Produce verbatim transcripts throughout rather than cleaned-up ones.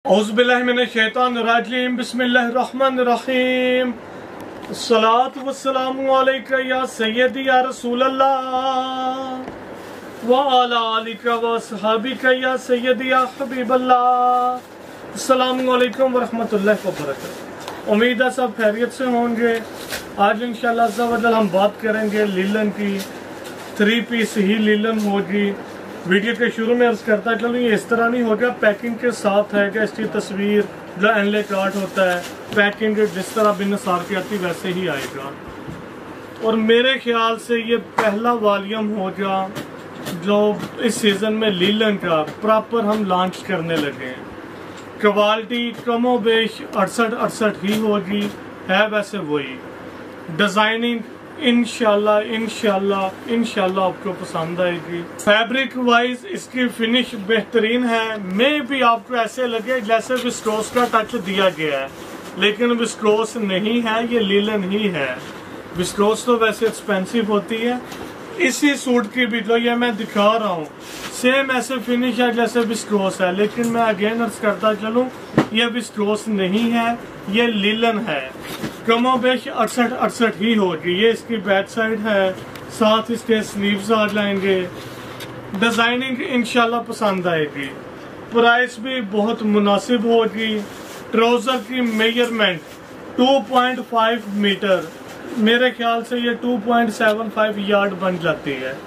औज़ुबिल्लाहिमिनश्शैतानिर्रजीम बिस्मिल्लाहिर्रहमानिर्रहीम अस्सलातु वस्सलामु अलैका या सय्यदी या रसूलल्लाह व अला आलिका व अस्हाबिका या सय्यदी या हबीबल्लाह। अस्सलामु अलैकुम व रहमतुल्लाहि व बरकातुहू। उम्मीद है सब खैरियत से होंगे। आज इंशाअल्लाह अज़्ज़ा व जल हम बात करेंगे लीलन की। थ्री पीस ही लीलन होगी। वीडियो के शुरू में अर्ज करता चलूँ, ये इस तरह नहीं होगा, पैकिंग के साथ है कि इसकी तस्वीर जो एनले कार्ड होता है, पैकिंग जिस तरह बिन सार की आती वैसे ही आएगा। और मेरे ख्याल से ये पहला वॉल्यूम होगा जो इस सीज़न में लीलन का प्रॉपर हम लॉन्च करने लगे हैं। क्वालिटी कमोबेश अड़सठ अड़सठ ही होगी, है वैसे वही। डिज़ाइनिंग इंशाल्लाह इंशाल्लाह इंशाल्लाह आपको पसंद आएगी। फैब्रिक वाइज इसकी फिनिश बेहतरीन है। मे भी आपको ऐसे लगे जैसे विस्कोस का टच दिया गया है, लेकिन विस्कोस नहीं है, ये लीलन ही है। विस्कोस तो वैसे एक्सपेंसिव होती है। इसी सूट की भी जो ये मैं दिखा रहा हूँ सेम ऐसे फिनिश है जैसे विस्कोस है, लेकिन मैं अगेन अर्ज करता चलूँ ये विस्कोस नहीं है, ये लीलन है। कमोबेश अड़सठ अड़सठ ही होगी। ये इसकी बैक साइड है, साथ इसके स्लीव्स आ जाएंगे। डिजाइनिंग इंशाल्लाह पसंद आएगी। प्राइस भी बहुत मुनासिब होगी। ट्राउजर की measurement two point five meter, मेरे ख्याल से ये two point seven five yard बन जाती है।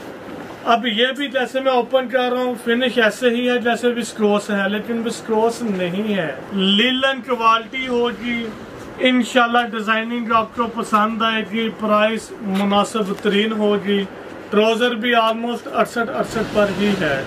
अब ये भी जैसे मैं ओपन कर रहा हूँ फिनिश ऐसे ही है जैसे विस्कोस है, लेकिन विस्कोस नहीं है। लीलन क्वालिटी होगी इंशाल्लाह। डिजाइनिंग आपको पसंद आएगी। प्राइस मुनासिब तरीन होगी। ट्राउजर भी ऑलमोस्ट अड़सठ अड़सठ पर ही है।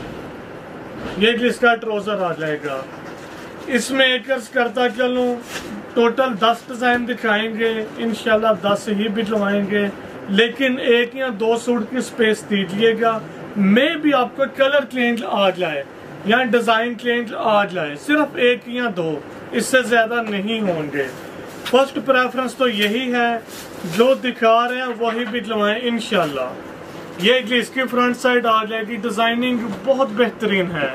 ये जिसका ट्राउजर आ जाएगा। इसमें एक अर्ज करता चलूं, टोटल दस डिजाइन दिखाएंगे इंशाल्लाह, दस ही बिजवाएंगे, लेकिन एक या दो सूट की स्पेस दीजिएगा। मे भी आपको कलर चेंज आ जाए या डिजाइन चेंज आ जाए, सिर्फ एक या दो, इससे ज्यादा नहीं होंगे। फर्स्ट प्रेफरेंस तो यही है, जो दिखा रहे हैं वही बिजवाएं इंशाल्लाह। ये इसकी फ्रंट साइड आ जाएगी। डिजाइनिंग बहुत बेहतरीन है।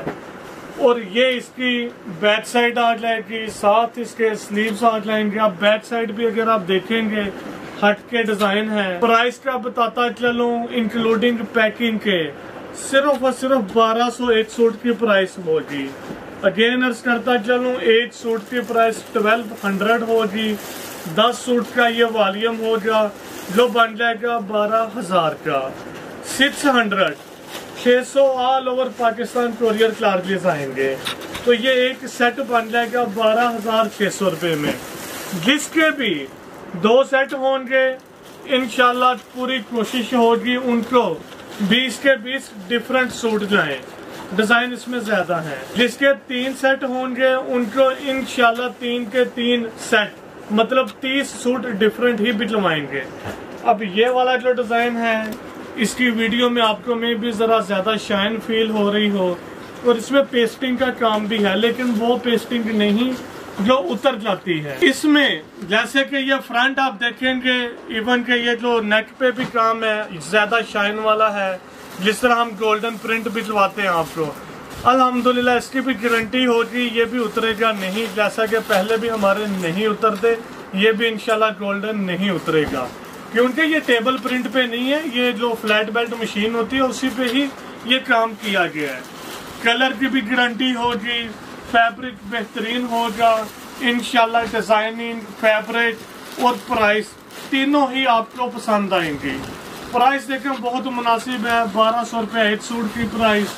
और ये इसकी बैक साइड आ जाएगी, साथ इसके स्लीव्स आ जाएंगे। अब बैक साइड भी अगर आप देखेंगे हट के डिजाइन है। प्राइस का बताता चलूं इंक्लूडिंग पैकिंग के, सिर्फ और सिर्फ बारह सौ एक सूट की प्राइस होगी। अगेन अर्ज करता चलूं, एक सूट की प्राइस ट्वेल्व हंड्रेड होगी। दस सूट का ये वॉल्यूम होगा जो बन जाएगा बारह हजार का। सिक्स हंड्रेड छह सौ all over Pakistan courier charges आएंगे, तो ये एक सेट बन जाएगा बारह हजार छह सौ रुपए में। जिसके भी दो सेट होंगे इंशाल्लाह पूरी कोशिश होगी उनको बीस के बीस डिफरेंट सूट जाएं। डिजाइन इसमें ज्यादा है। जिसके तीन सेट होंगे उनको इंशाल्लाह तीन के तीन सेट, मतलब तीस सूट डिफरेंट ही बिजवाएंगे। अब ये वाला जो डिजाइन है इसकी वीडियो में आपको में भी जरा ज्यादा शाइन फील हो रही हो, और इसमें पेस्टिंग का काम भी है, लेकिन वो पेस्टिंग नहीं जो उतर जाती है। इसमें जैसे कि ये फ्रंट आप देखेंगे, इवन के ये जो नेक पे भी काम है ज्यादा शाइन वाला है, जिस तरह हम गोल्डन प्रिंट भिजवाते हैं आपको। अल्हम्दुलिल्लाह इसकी भी गारंटी होगी, ये भी उतरेगा नहीं, जैसा कि पहले भी हमारे नहीं उतरते, ये भी इंशाल्लाह गोल्डन नहीं उतरेगा, क्योंकि ये टेबल प्रिंट पे नहीं है। ये जो फ्लैट बेल्ट मशीन होती है उसी पे ही ये काम किया गया है। कलर की भी गारंटी होगी। फैब्रिक बेहतरीन होगा इंशाल्लाह। डिजाइनिंग, फैब्रिक और प्राइस तीनों ही आपको पसंद आएंगी। प्राइस देखें बहुत मुनासिब है, बारह सौ रुपये एक सूट की प्राइस।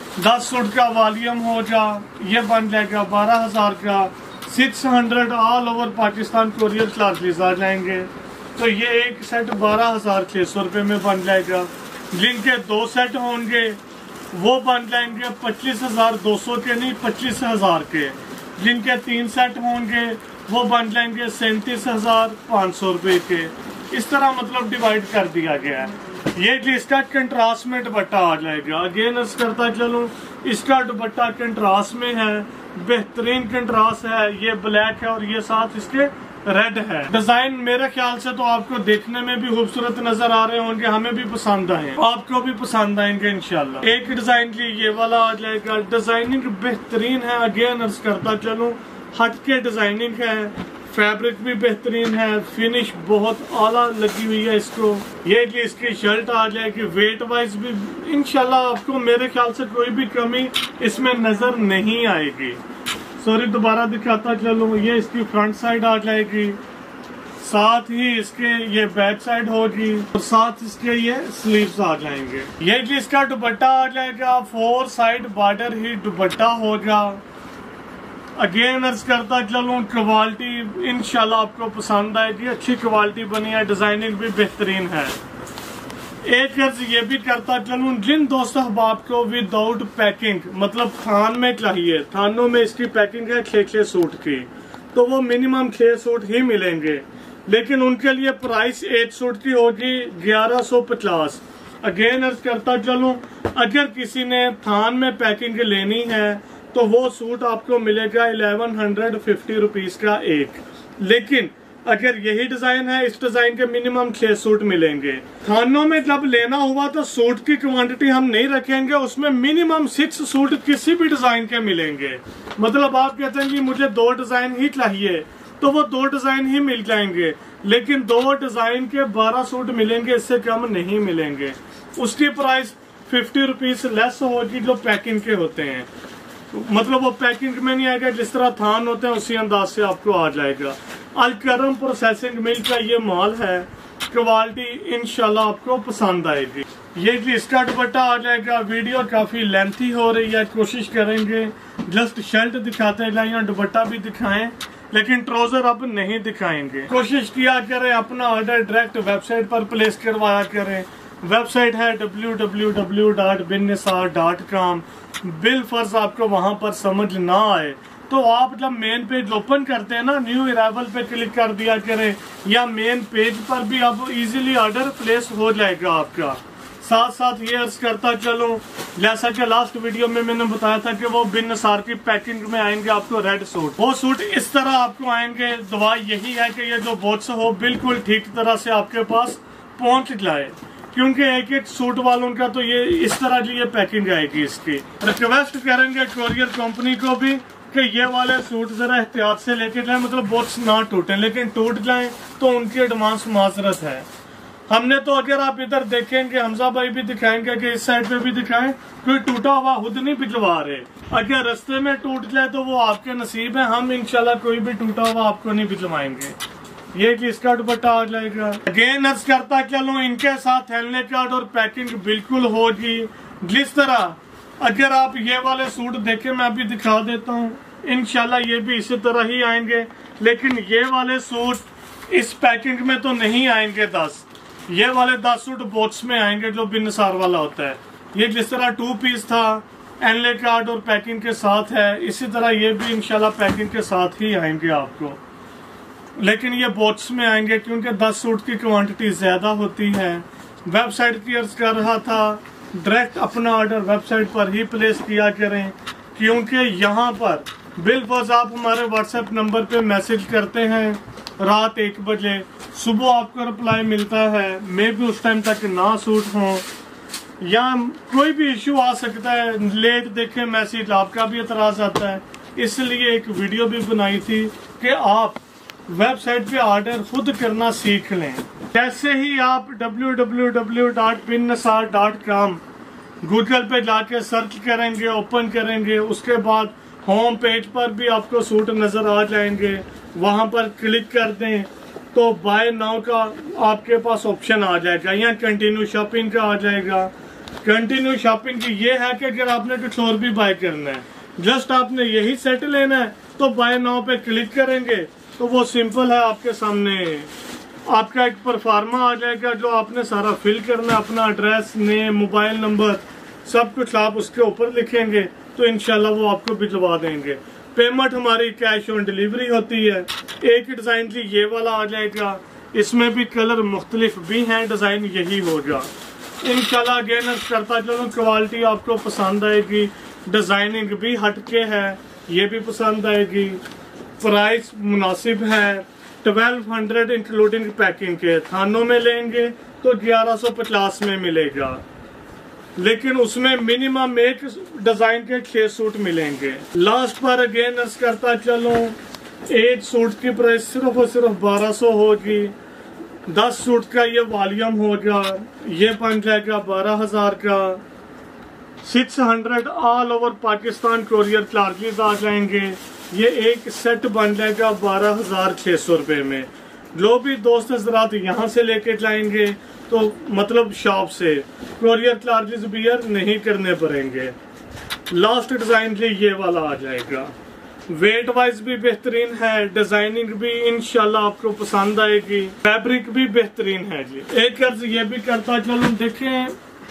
दस सूट का वॉल्यूम होगा, ये बन जाएगा बारह हजार का। Six hundred all over Pakistan courier charges आ जाएंगे, तो ये एक सेट बारह हजार छह सौ रुपये में बन जाएगा। जिनके दो सेट होंगे वो बन जाएंगे पच्चीस हजार दो सौ के, नहीं पच्चीस हजार के। जिनके तीन सेट होंगे वो बन जाएंगे सैंतीस हजार पाँच सौ रुपये के। इस तरह मतलब डिवाइड कर दिया गया है। ये इसका कंट्रास्ट में दुपट्टा आ जाएगा। अगेन अर्ज करता चलूं, इसका दुपट्टा कंट्रास्ट में है, बेहतरीन कंट्रास्ट है। ये ब्लैक है और ये साथ इसके रेड है। डिजाइन मेरे ख्याल से तो आपको देखने में भी खूबसूरत नजर आ रहे होंगे, हमें भी पसंद आए, आपको भी पसंद आएंगे इंशाल्लाह। एक डिजाइन की ये वाला आ जाएगा, डिजाइनिंग बेहतरीन है। अगेन अर्ज करता चलूं, हटके डिजाइनिंग है, फैब्रिक भी बेहतरीन है, फिनिश बहुत आला लगी हुई है इसको। ये कि इसकी शर्ट आ जाएगी, वेट वाइज भी इंशाल्लाह आपको मेरे ख्याल से कोई भी कमी इसमें नजर नहीं आएगी। सॉरी दोबारा दिखाता चलूं, ये इसकी फ्रंट साइड आ जाएगी, साथ ही इसके ये बैक साइड होगी और साथ इसके ये स्लीव्स आ जाएंगे। ये कि इसका दुपट्टा आ जाएगा, फोर साइड बॉर्डर ही दुपट्टा होगा। अगेन अर्ज करता चलूं, क्वालिटी इंशाल्लाह आपको पसंद आएगी, अच्छी क्वालिटी बनी है, डिजाइनिंग भी बेहतरीन है। एक अर्ज ये भी करता चलूं, जिन दोस्तों अहबाब को विदाउट पैकिंग मतलब थान में चाहिए, थानों में इसकी पैकिंग है छह छह सूट की, तो वो मिनिमम छह सूट ही मिलेंगे, लेकिन उनके लिए प्राइस एक सूट की होगी ग्यारह सौ पचास। अगेन अर्ज करता चलूं, अगर किसी ने थान में पैकिंग लेनी है तो वो सूट आपको मिलेगा इलेवन हंड्रेड फिफ्टी रुपीज का एक, लेकिन अगर यही डिजाइन है, इस डिजाइन के मिनिमम छह सूट मिलेंगे। थानों में जब लेना हुआ तो सूट की क्वांटिटी हम नहीं रखेंगे, उसमें मिनिमम सिक्स सूट किसी भी डिजाइन के मिलेंगे। मतलब आप कहते हैं कि मुझे दो डिजाइन ही चाहिए, तो वो दो डिजाइन ही मिल जाएंगे, लेकिन दो डिजाइन के बारह सूट मिलेंगे, इससे कम नहीं मिलेंगे। उसकी प्राइस फिफ्टी रुपीज लेस होगी जो पैकिंग के होते हैं, मतलब वो पैकिंग में नहीं आएगा, जिस तरह थान होते हैं उसी अंदाज से आपको आ जाएगा। अलकरम प्रोसेसिंग मिल का ये माल है, क्वालिटी इंशाल्लाह आपको पसंद आएगी। ये जी इसका दुपट्टा आ जाएगा। वीडियो काफी लेंथी हो रही है, कोशिश करेंगे जस्ट शर्ट दिखाते जाएं या दुपट्टा भी दिखाएं, लेकिन ट्राउजर अब नहीं दिखाएंगे। कोशिश किया करें अपना ऑर्डर डायरेक्ट वेबसाइट पर प्लेस करवाया करें। वेबसाइट है W W W dot Bin Nisar dot com. बिल फर्ज आपको वहां पर समझ ना आए तो आप जब मेन पेज ओपन करते हैं ना, न्यू अराइवल पे क्लिक कर दिया करें, या मेन पेज पर भी अब इजीली ऑर्डर प्लेस हो जाएगा आपका। साथ साथ ये अर्ज करता चलूं, जैसा कि लास्ट वीडियो में मैंने बताया था कि वो बिन निसार की पैकिंग में आएंगे आपको रेड सूट, वो सूट इस तरह आपको आएंगे। दुआ यही है कि ये जो बॉक्स हो बिल्कुल ठीक तरह से आपके पास पहुंच जाए, क्योंकि एक एक सूट वालों का तो ये इस तरह की ये पैकिंग आएगी इसकी। रिक्वेस्ट करेंगे कोरियर कंपनी को भी कि ये वाले सूट जरा एहतियात से लेके जाएं, मतलब बॉक्स ना टूटे, लेकिन टूट जाएं तो उनकी एडवांस माजरत है। हमने तो अगर आप इधर देखेंगे, हमजा भाई भी दिखाएंगे कि इस साइड पे भी दिखाएं, कोई टूटा हुआ खुद नहीं भिजवा रहे। अगर रास्ते में टूट जाए तो वो आपके नसीब है, हम इंशाल्लाह कोई भी टूटा हुआ आपको नहीं भिजवाएंगे। ये कि इसका दुपट्टा आ जाएगा। अगेन अर्ज करता चलो, इनके साथ हेलने कार्ड और पैकिंग बिल्कुल होगी। जिस तरह अगर आप ये वाले सूट देखें, मैं अभी दिखा देता हूँ, इंशाल्लाह ये भी इसी तरह ही आएंगे, लेकिन ये वाले सूट इस पैकिंग में तो नहीं आएंगे दस, ये वाले दस सूट बॉक्स में आएंगे जो बिन निसार वाला होता है। ये जिस तरह टू पीस था, एनले कार्ड और पैकिंग के साथ है, इसी तरह ये भी इंशाल्लाह पैकिंग के साथ ही आएंगे आपको, लेकिन ये बॉक्स में आएंगे क्योंकि दस सूट की क्वांटिटी ज्यादा होती है। वेबसाइट की अर्ज कर रहा था, डायरेक्ट अपना ऑर्डर वेबसाइट पर ही प्लेस किया करें, क्योंकि यहाँ पर बिलफर्ज आप हमारे व्हाट्सएप नंबर पे मैसेज करते हैं रात एक बजे, सुबह आपको रिप्लाई मिलता है, मे भी उस टाइम तक ना सूट हो या कोई भी इश्यू आ सकता है, लेट देखें मैसेज, आपका भी एतराज आता है। इसलिए एक वीडियो भी बनाई थी कि आप वेबसाइट पे ऑर्डर खुद करना सीख लें। जैसे ही आप W W W dot Bin Nisar dot com Google पे जाके सर्च करेंगे, ओपन करेंगे, उसके बाद होम पेज पर भी आपको सूट नजर आ जाएंगे, वहां पर क्लिक कर दें तो बाय नाउ का आपके पास ऑप्शन आ जाएगा, या कंटिन्यू शॉपिंग का आ जाएगा। कंटिन्यू शॉपिंग की ये है कि अगर आपने कुछ और भी बाय करना है, जस्ट आपने यही सेट लेना है, तो बाय नाउ पे क्लिक करेंगे तो वो सिंपल है, आपके सामने आपका एक परफार्मा आ जाएगा जो आपने सारा फिल करना है, अपना एड्रेस, नेम, मोबाइल नंबर, सब कुछ आप उसके ऊपर लिखेंगे तो इंशाल्लाह वो आपको भिजवा देंगे। पेमेंट हमारी कैश ऑन डिलीवरी होती है। एक डिजाइन की ये वाला आ जाएगा, इसमें भी कलर मुख्तलिफ भी हैं, डिजाइन यही होगा इंशाल्लाह। अगेन करता चलो, क्वालिटी आपको पसंद आएगी, डिजाइनिंग भी हटके है, ये भी पसंद आएगी, प्राइस मुनासिब है, ट्वेल्व हंड्रेड इंक्लूडिंग पैकिंग के। थानों में लेंगे तो ग्यारह सौ पचास में मिलेगा, लेकिन उसमें मिनिमम एक डिजाइन के छह सूट मिलेंगे। लास्ट पर अगेन अर्ज करता चलो, एक सूट की प्राइस सिर्फ और सिर्फ बारह सौ होगी। दस सूट का ये वॉल्यूम होगा, ये बन जाएगा बारह हजार का। Six hundred all over Pakistan courier charges आ जाएंगे। ये एक सेट बन जाएगा बारह हजार छह सौ रुपए में। जो भी दोस्त हजरात यहाँ से लेके जाएंगे तो मतलब शॉप से कोरियर चार्जेस बियर नहीं करने पड़ेंगे। लास्ट डिजाइन जी ये वाला आ जाएगा। वेट वाइज भी बेहतरीन है, डिजाइनिंग भी इंशाल्लाह आपको पसंद आएगी, फैब्रिक भी बेहतरीन है जी। एक अर्ज ये भी करता चलो देखें,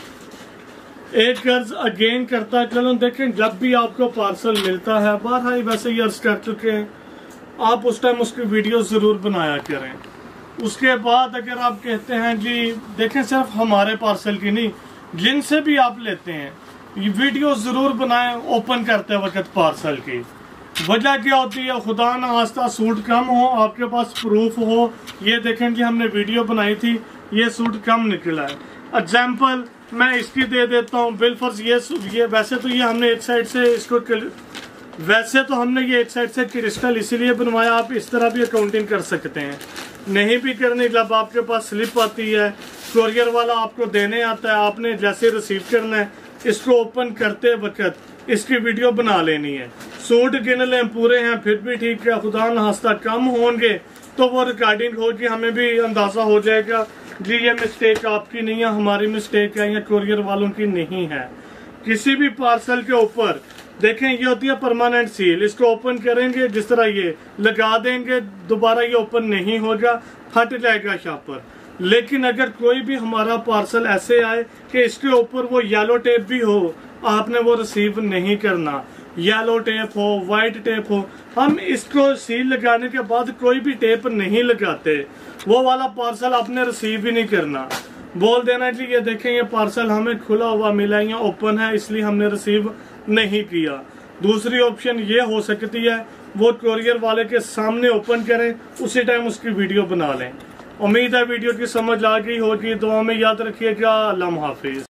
एक अर्ज अगेन करता चलो देखें, जब भी आपको पार्सल मिलता है, बारह वैसे ही अर्ज कर चुके हैं, आप उस टाइम उसकी वीडियो जरूर बनाया करें। उसके बाद अगर आप कहते हैं जी देखें, सिर्फ हमारे पार्सल की नहीं, जिनसे भी आप लेते हैं ये वीडियो जरूर बनाएं ओपन करते वक्त पार्सल की। वजह क्या होती है, खुदा ना खास्ता सूट कम हो, आपके पास प्रूफ हो, ये देखें कि हमने वीडियो बनाई थी, ये सूट कम निकला है। एग्जाम्पल मैं इसकी दे देता हूँ। बिलफर्ज ये ये वैसे तो ये हमने एक साइड से इसको वैसे तो हमने ये एक साइड से क्रिस्टल इसीलिए बनवाया, आप इस तरह भी अकाउंटिंग कर सकते हैं। नहीं भी करनी, जब आपके पास स्लिप आती है, कोरियर वाला आपको देने आता है, आपने जैसे रिसीव करना है, इसको ओपन करते वक्त इसकी वीडियो बना लेनी है। सूट गिन लें पूरे हैं फिर भी ठीक है, खुदा न खास्ता कम होंगे तो वो रिकॉर्डिंग होगी, हमें भी अंदाजा हो जाएगा जी ये मिस्टेक आपकी नहीं है, हमारी मिस्टेक है या कोरियर वालों की नहीं है। किसी भी पार्सल के ऊपर देखें ये होती है परमानेंट सील, इसको ओपन करेंगे जिस तरह ये लगा देंगे, दोबारा ये ओपन नहीं होगा, फट जाएगा शॉपर। लेकिन अगर कोई भी हमारा पार्सल ऐसे आए कि इसके ऊपर वो येलो टेप भी हो, आपने वो रिसीव नहीं करना। येलो टेप हो, व्हाइट टेप हो, हम इसको सील लगाने के बाद कोई भी टेप नहीं लगाते, वो वाला पार्सल आपने रिसीव ही नहीं करना। बोल देना जी ये देखें ये पार्सल हमें खुला हुआ मिला या ओपन है इसलिए हमने रिसीव नहीं किया। दूसरी ऑप्शन ये हो सकती है वो कोरियर वाले के सामने ओपन करें, उसी टाइम उसकी वीडियो बना लें। उम्मीद है वीडियो की समझ आ गई होगी। दुआ में याद रखिएगा। अल्लाह हाफिज।